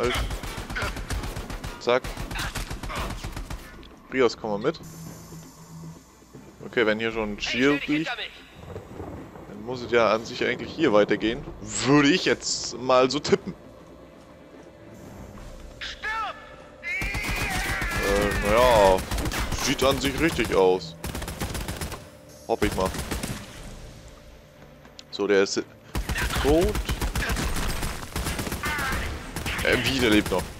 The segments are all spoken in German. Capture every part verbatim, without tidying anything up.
Halt. Zack. Rios, komm mal mit. Okay, wenn hier schon ein Shield liegt, dann muss es ja an sich eigentlich hier weitergehen. Würde ich jetzt mal so tippen. Äh, naja, sieht an sich richtig aus. Hoffe ich mal. So, der ist tot. Äh, wie, der lebt noch.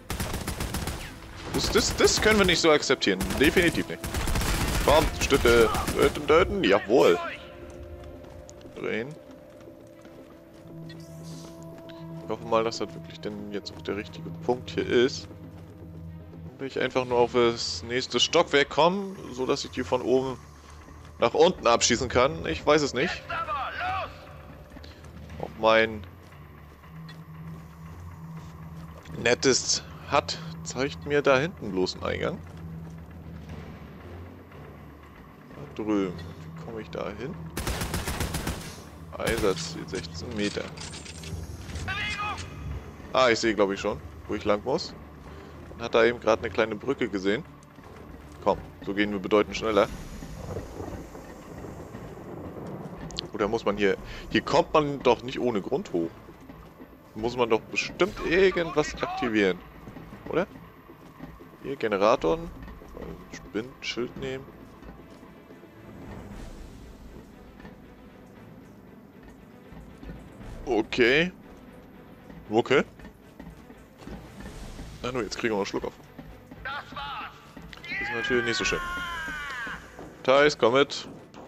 Das, das, das können wir nicht so akzeptieren. Definitiv nicht. Komm, Stütte. Töten, töten. Jawohl. Drehen. Ich hoffe mal, dass das wirklich denn jetzt auch der richtige Punkt hier ist. Will ich einfach nur auf das nächste Stockwerk kommen, so dass ich die von oben nach unten abschießen kann. Ich weiß es nicht. Auch mein nettes Hut zeigt mir da hinten bloß einen Eingang. Da drüben. Wie komme ich da hin? Einsatzziel sechzehn Meter. Ah, ich sehe glaube ich schon, wo ich lang muss. Man hat da eben gerade eine kleine Brücke gesehen. Komm, so gehen wir bedeutend schneller. Oder muss man hier... Hier kommt man doch nicht ohne Grund hoch. Muss man doch bestimmt irgendwas aktivieren. Oder? Hier, Generatoren. Spinnschild nehmen. Okay. Okay. Na nur, jetzt kriegen wir noch einen Schluck auf. Das ist natürlich nicht so schön. Thais, komm mit.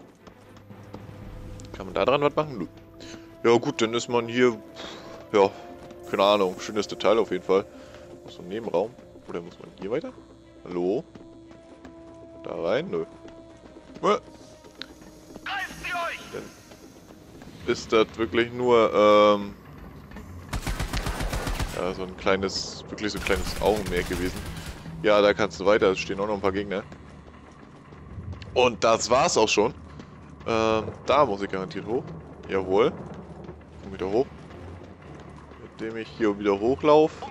Kann man da dran was machen? Ja gut, dann ist man hier... Ja, keine Ahnung. Schönes Detail auf jeden Fall. So ein Nebenraum. Oder muss man hier weiter? Hallo? Da rein? Nö. Dann ist das wirklich nur, ähm... ja, so ein kleines, wirklich so ein kleines Augenmerk gewesen. Ja, da kannst du weiter. Es stehen auch noch ein paar Gegner. Und das war's auch schon. Ähm, da muss ich garantiert hoch. Jawohl. Komm wieder hoch. Indem ich hier wieder hochlaufe.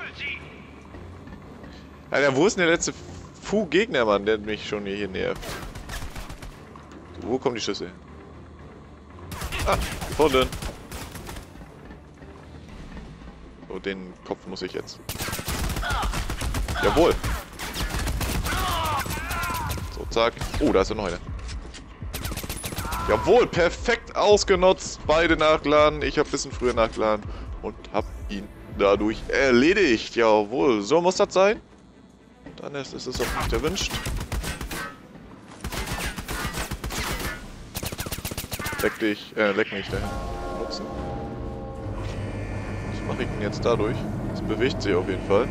Alter, wo ist denn der letzte Fu-Gegner, Mann, der mich schon hier nervt? So, wo kommen die Schüsse? Ah, gefunden. So, den Kopf muss ich jetzt. Jawohl. So, zack. Oh, da ist ja noch einer. Jawohl, perfekt ausgenutzt. Beide nachladen. Ich habe ein bisschen früher nachgeladen und habe ihn dadurch erledigt. Jawohl, so muss das sein. Dann ist es auch nicht erwünscht. Leck dich, äh, leck mich dahin. Nutzen. Was mache ich denn jetzt dadurch? Es bewegt sich auf jeden Fall.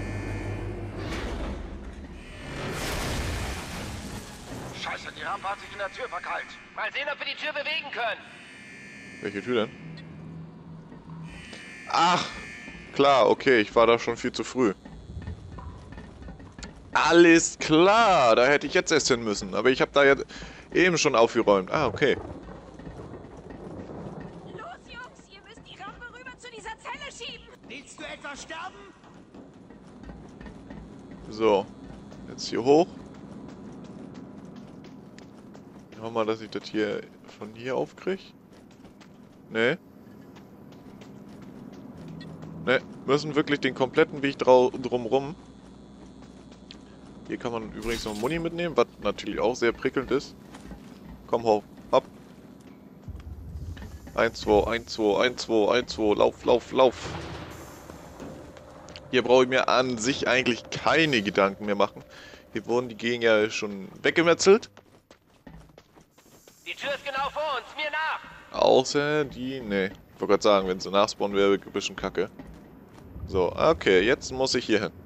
Scheiße, die Rampe hat sich in der Tür verkeilt. Mal sehen, ob wir die Tür bewegen können. Welche Tür denn? Ach, klar, okay, ich war da schon viel zu früh. Alles klar, da hätte ich jetzt erst hin müssen. Aber ich habe da jetzt eben schon aufgeräumt. Ah, okay. Los, Jungs, ihr müsst die Rampe rüber zu dieser Zelle schieben. Willst du etwa sterben? So, jetzt hier hoch. Ich hoffe mal, dass ich das hier von hier aufkriege. Ne. Ne, müssen wirklich den kompletten Weg drumrum. Hier kann man übrigens noch Muni mitnehmen, was natürlich auch sehr prickelnd ist. Komm hoch, hopp. eins, zwei, eins, zwei, eins, zwei, eins, zwei, lauf, lauf, lauf. Hier brauche ich mir an sich eigentlich keine Gedanken mehr machen. Hier wurden die Gegner schon weggemetzelt. Die Tür ist genau vor uns, mir nach. Außer die, ne. Ich wollte gerade sagen, wenn sie nachspawnen wäre, ein bisschen kacke. So, okay, jetzt muss ich hier hin.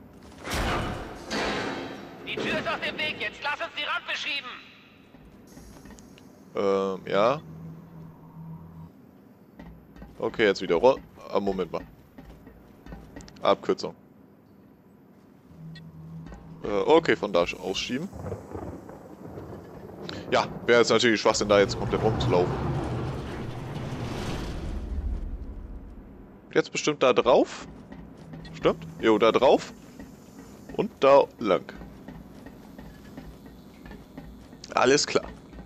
Die Tür ist auf dem Weg, jetzt lass uns die Rampe schieben. Ähm, ja. Okay, jetzt wieder roll. Ah, Moment mal. Abkürzung. Äh, okay, von da ausschieben. Ja, wäre jetzt natürlich Schwachsinn, da jetzt komplett rumzulaufen. Jetzt bestimmt da drauf. Stimmt? Jo, da drauf. Und da lang. Alles klar.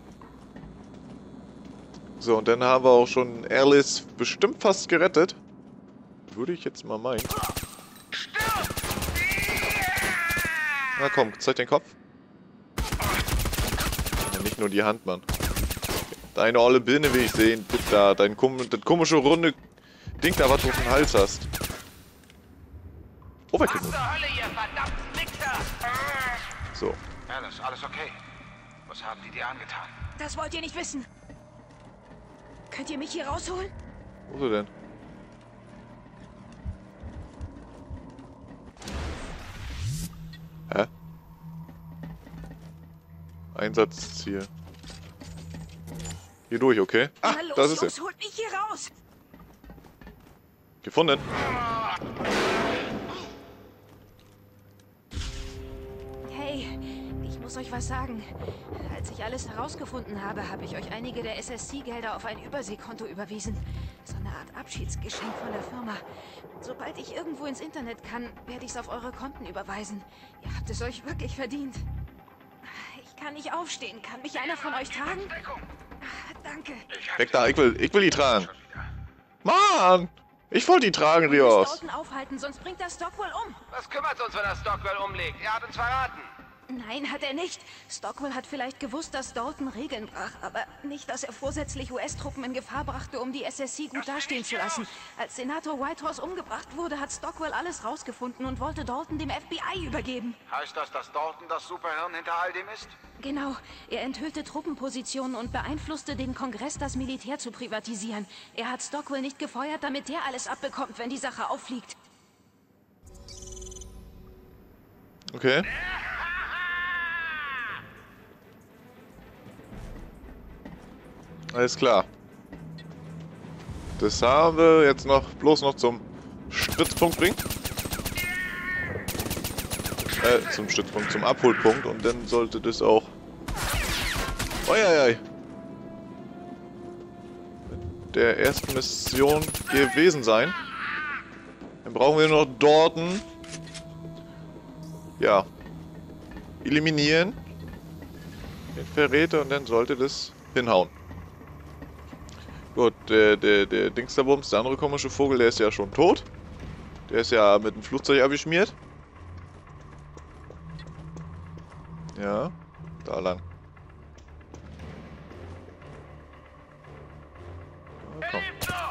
So, und dann haben wir auch schon Alice bestimmt fast gerettet. Würde ich jetzt mal meinen. Na komm, zeig den Kopf. Ja, nicht nur die Hand, Mann. Deine olle Birne will ich sehen. Das da, dein kom das komische runde Ding da, was du auf dem Hals hast. Overkill. So. Alice, alles okay? Was haben die dir angetan? Das wollt ihr nicht wissen. Könnt ihr mich hier rausholen? Wo ist er denn? Hä? Einsatzziel. Hier durch, okay? Ah, Na los, das ist Jungs, er. holt mich hier raus. Gefunden. Hey, ich muss euch was sagen. Als ich alles herausgefunden habe, habe ich euch einige der S S C-Gelder auf ein Überseekonto überwiesen. So eine Art Abschiedsgeschenk von der Firma. Sobald ich irgendwo ins Internet kann, werde ich es auf eure Konten überweisen. Ihr habt es euch wirklich verdient. Ich kann nicht aufstehen. Kann mich einer von euch tragen? Danke. Weg da, ich will, ich will die tragen. Mann! Ich wollte die tragen, Ihr müsst Rios. Dalton aufhalten, sonst bringt das Stockwell um. Was kümmert uns, wenn er Stockwell umlegt? Er hat uns verraten. Nein, hat er nicht. Stockwell hat vielleicht gewusst, dass Dalton Regeln brach, aber nicht, dass er vorsätzlich U S-Truppen in Gefahr brachte, um die S S C gut dastehen zu lassen. Als Senator Whitehorse umgebracht wurde, hat Stockwell alles rausgefunden und wollte Dalton dem F B I übergeben. Heißt das, dass Dalton das Superhirn hinter all dem ist? Genau. Er enthüllte Truppenpositionen und beeinflusste den Kongress, das Militär zu privatisieren. Er hat Stockwell nicht gefeuert, damit der alles abbekommt, wenn die Sache auffliegt. Okay. Alles klar. Das haben wir jetzt noch bloß noch zum Stützpunkt bringen. Äh, zum Stützpunkt, zum Abholpunkt und dann sollte das auch... Uiuiui. Der ersten Mission gewesen sein. Dann brauchen wir nur noch Dalton. Ja. Eliminieren. Den Verräter und dann sollte das hinhauen. Gut, der, der, der Dingsterbums, der andere komische Vogel, der ist ja schon tot. Der ist ja mit dem Flugzeug abgeschmiert. Ja, da lang. Ja, komm.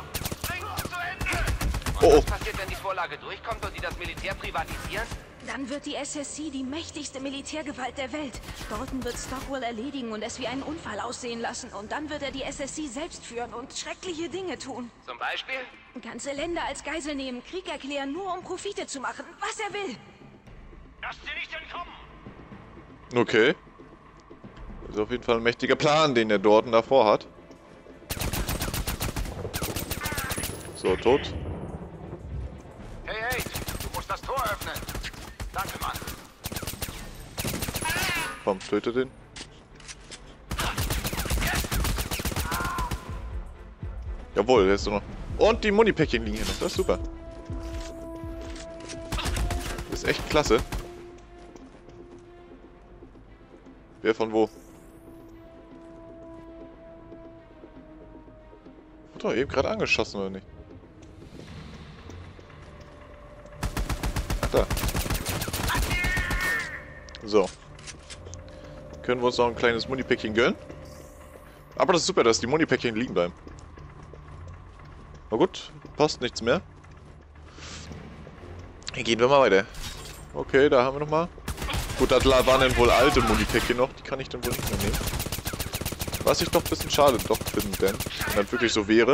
Oh, was passiert, wenn die Vorlage durchkommt und die das Militär privatisieren? Dann wird die S S C die mächtigste Militärgewalt der Welt. Dalton wird Stockwell erledigen und es wie einen Unfall aussehen lassen. Und dann wird er die S S C selbst führen und schreckliche Dinge tun. Zum Beispiel? Ganze Länder als Geisel nehmen, Krieg erklären, nur um Profite zu machen. Was er will. Lasst sie nicht entkommen! Okay. Das ist auf jeden Fall ein mächtiger Plan, den der Dalton davor hat. So, tot. Hey, hey, du musst das Tor öffnen. Danke, Mann. Komm, töte den. Jawohl, der ist so noch. Und die Munipäckchen liegen hier noch. Das ist super. Das ist echt klasse. Wer von wo? Hat doch eben gerade angeschossen, oder nicht? Ach, da. So. Können wir uns noch ein kleines Munipäckchen gönnen? Aber das ist super, dass die Munipäckchen liegen bleiben. Na gut, passt nichts mehr. Dann gehen wir mal weiter. Okay, da haben wir nochmal. Gut, da waren dann wohl alte Munipäckchen noch. Die kann ich dann wohl nicht mehr nehmen. Was ich doch ein bisschen schade doch finde, denn wenn das wirklich so wäre.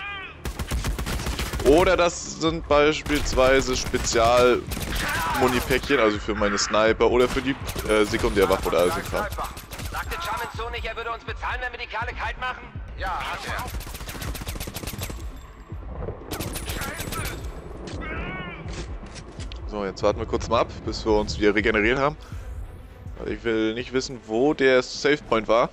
Oder das sind beispielsweise Spezial-Munipäckchen, also für meine Sniper oder für die äh, Sekundärwaffe oder alles. Sagte Chamin so nicht, er würde uns bezahlen, wenn wir die Kerle kalt machen? Ja, hat er. So, jetzt warten wir kurz mal ab, bis wir uns wieder regeneriert haben. Also ich will nicht wissen, wo der Save Point war.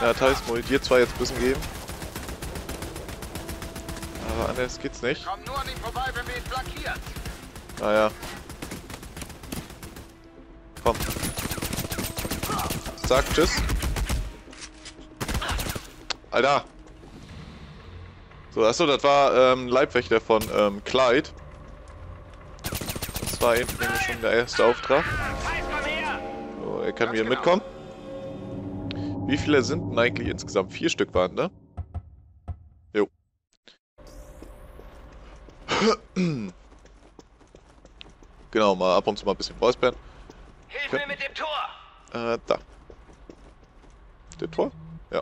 Ja, Thais, muss dir zwar jetzt ein bisschen geben. Aber anders geht's nicht. Komm nur nicht vorbei, wenn wir ihn flankieren. Naja. Komm. Zack, tschüss. Alter. So, achso, das war ähm, Leibwächter von ähm, Clyde. Das war eben schon der erste Auftrag. So, er kann wieder mitkommen. Wie viele sind denn eigentlich insgesamt? Vier Stück waren, ne? Jo. Genau, mal ab und zu mal ein bisschen Voiceband. Hilf mir mit dem Tor! Äh, da. Der Tor? Ja.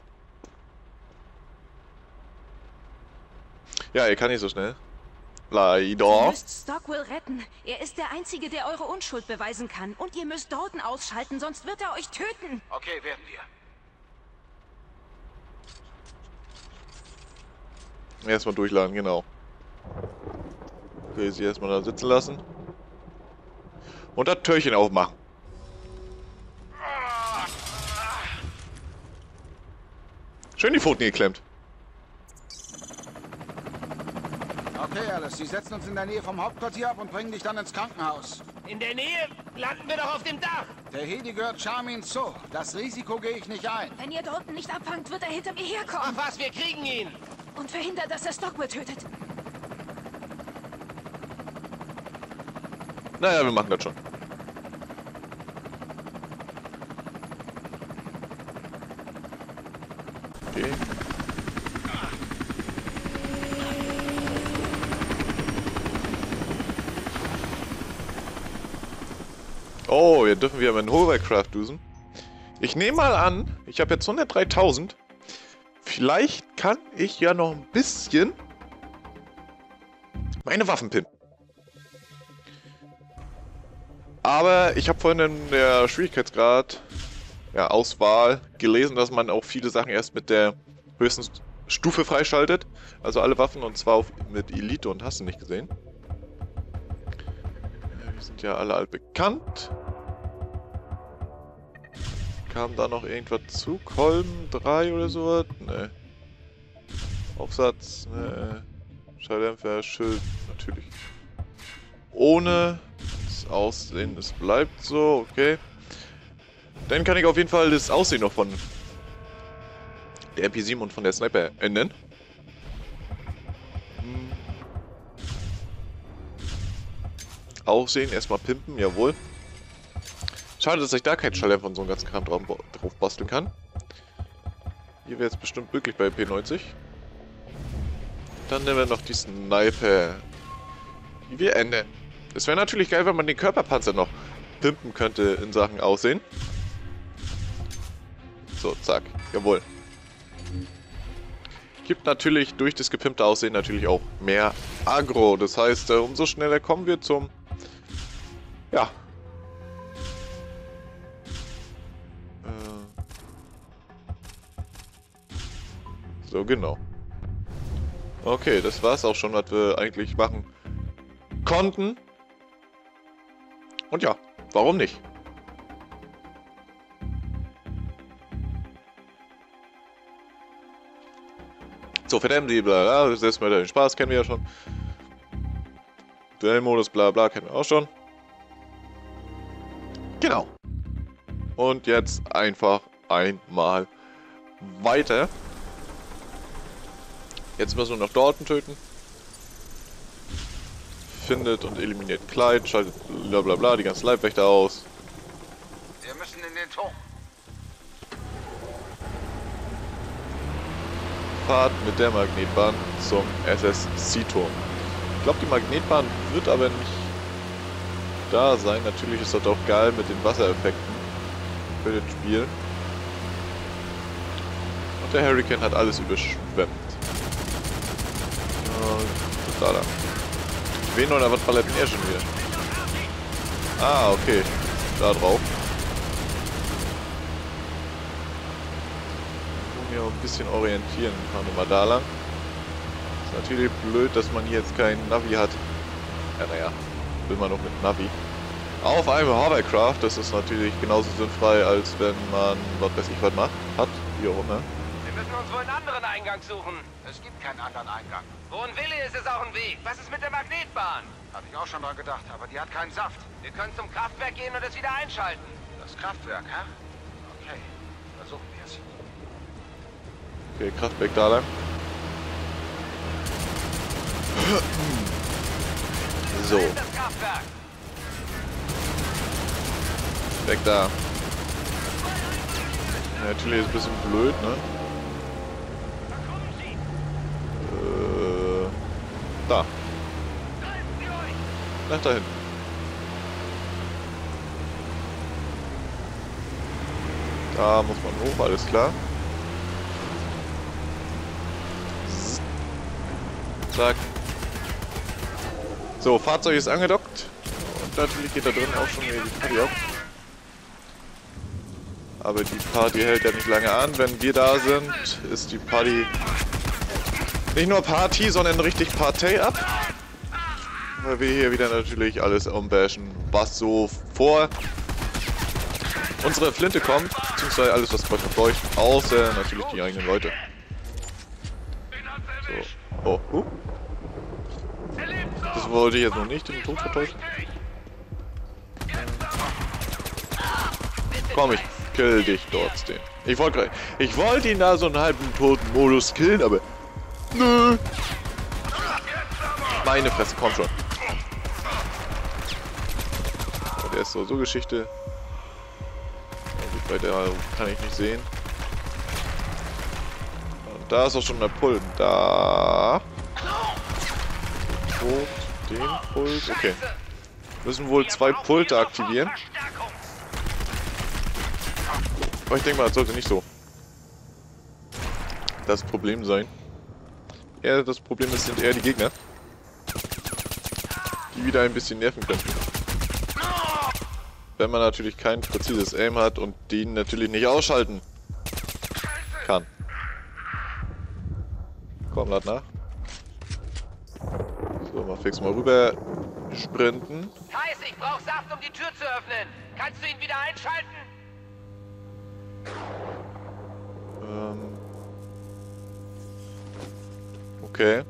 Ja, er kann nicht so schnell. Leider. Ihr müsst Stockwell retten. Er ist der Einzige, der eure Unschuld beweisen kann. Und ihr müsst Dalton ausschalten, sonst wird er euch töten. Okay, werden wir. Erstmal durchladen, genau. Okay, sie erstmal da sitzen lassen. Und das Türchen aufmachen. Schön die Pfoten geklemmt. Okay, Alice, sie setzen uns in der Nähe vom Hauptquartier ab und bringen dich dann ins Krankenhaus. In der Nähe landen wir doch auf dem Dach. Der Heli gehört Charmin Zoo. Das Risiko gehe ich nicht ein. Wenn ihr Dalton nicht abfangt, wird er hinter mir Ach herkommen. was, wir kriegen ihn. Und verhindert, dass er Stockwell tötet. Naja, wir machen das schon. Okay. Oh, hier dürfen wir aber in Hovercraft düsen. Ich nehme mal an, ich habe jetzt hundertdreitausend. Vielleicht kann ich ja noch ein bisschen meine Waffen pimpen. Aber ich habe vorhin in der Schwierigkeitsgrad ja, Auswahl gelesen, dass man auch viele Sachen erst mit der höchsten Stufe freischaltet. Also alle Waffen, und zwar auf, mit Elite, und hast du nicht gesehen. Ja, die sind ja alle altbekannt. Kam da noch irgendwas zu? Kolben drei oder sowas? Ne. Aufsatz, ne. Schalldämpfer, Schild, natürlich. Ohne das Aussehen, es bleibt so, okay. Dann kann ich auf jeden Fall das Aussehen noch von der M P sieben und von der Sniper ändern. Hm. Aussehen, erstmal pimpen, jawohl. Schade, dass ich da keinen Schalldämpfer und so einen ganzen Kram drauf, drauf basteln kann. Hier wäre jetzt bestimmt möglich bei P neunzig. Dann nehmen wir noch die Sniper. Die wir ändern. Es wäre natürlich geil, wenn man den Körperpanzer noch pimpen könnte in Sachen Aussehen. So, zack. Jawohl. Gibt natürlich durch das gepimpte Aussehen natürlich auch mehr Aggro. Das heißt, äh, umso schneller kommen wir zum... Ja. Äh. So, genau. Okay, das war's auch schon, was wir eigentlich machen konnten. Und ja, warum nicht? So, verdammt, die bla bla, Selbstmörder, den Spaß kennen wir ja schon. Duellmodus, bla bla, kennen wir auch schon. Genau. Und jetzt einfach einmal weiter. Jetzt müssen wir noch Dalton töten. Findet und eliminiert Clyde, schaltet bla bla bla die ganzen Leibwächter aus. Wir müssen in den Turm. Fahrt mit der Magnetbahn zum S S C-Turm. Ich glaube, die Magnetbahn wird aber nicht da sein. Natürlich ist das auch geil mit den Wassereffekten für das Spiel. Und der Hurricane hat alles überschwemmt. Und da da. Wen oder was ballert denn er schon wieder? Ah, okay. Da drauf. Hier ein bisschen orientieren. Fahren wir mal da lang. Ist natürlich blöd, dass man hier jetzt kein Navi hat. Ja, naja. Will man noch mit Navi. Auf einem Hovercraft. Das ist natürlich genauso sinnfrei, als wenn man, was weiß ich, was macht. Hat. wie auch immer. Wir müssen uns wohl einen anderen Eingang suchen. Es gibt keinen anderen Eingang. Wo ein Wille ist, ist auch ein Weg. Was ist mit der Magnetbahn? Habe ich auch schon dran gedacht, aber die hat keinen Saft. Wir können zum Kraftwerk gehen und es wieder einschalten. Das Kraftwerk, hä? Okay, versuchen wir es. Okay, Kraftwerk da lang. So, Da ist das Kraftwerk. weg da. Ja, natürlich ist es ein bisschen blöd, ne? Da kommen sie. Äh, da. Halten Sie euch. Nach dahin. Da muss man hoch, alles klar. Zzz. Zack. So, Fahrzeug ist angedockt. Und natürlich geht da drin auch schon die Party auf. Aber die Party hält ja nicht lange an. Wenn wir da sind, ist die Party nicht nur Party, sondern richtig Partei ab. Weil wir hier wieder natürlich alles umbashen, was so vor unsere Flinte kommt. Beziehungsweise alles, was verbeucht. Außer natürlich die eigenen Leute. So. Oh, huh. Das wollte ich jetzt noch nicht, den Tod vertäuschen. Komm, ich kill dich trotzdem. Ich wollte ich wollte ihn da so einen halben toten Modus killen, aber nö. Meine Fresse, komm schon. Oh, der ist so so Geschichte. Bei der kann ich nicht sehen. Und da ist auch schon der Pult. Da. Tot. Den Pult. Okay. Müssen wohl zwei Pulte aktivieren. Aber ich denke mal, das sollte nicht so das Problem sein. Eher das Problem ist, sind eher die Gegner, die wieder ein bisschen nerven können. Wenn man natürlich kein präzises Aim hat und den natürlich nicht ausschalten kann. Komm, lad nach. So, mal fix mal rüber sprinten. Heiß, ich brauche Saft, um die Tür zu öffnen. Kannst du ihn wieder einschalten? Ähm. Okay.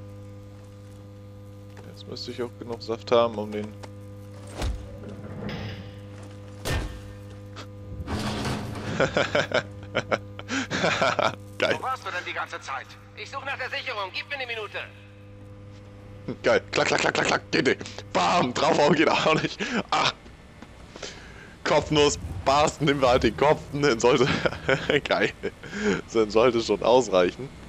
Jetzt müsste ich auch genug Saft haben, um den... Geil. Wo warst du denn die ganze Zeit? Ich suche nach der Sicherung. Gib mir eine Minute. Geil. Klack, klack, klack, klack, klack. Geht nicht. Bam. Draufhauen geht auch nicht. Ah. Kopfnuss. Bast. Nehmen wir halt den Kopf. Dann sollte... Geil. Dann sollte schon ausreichen.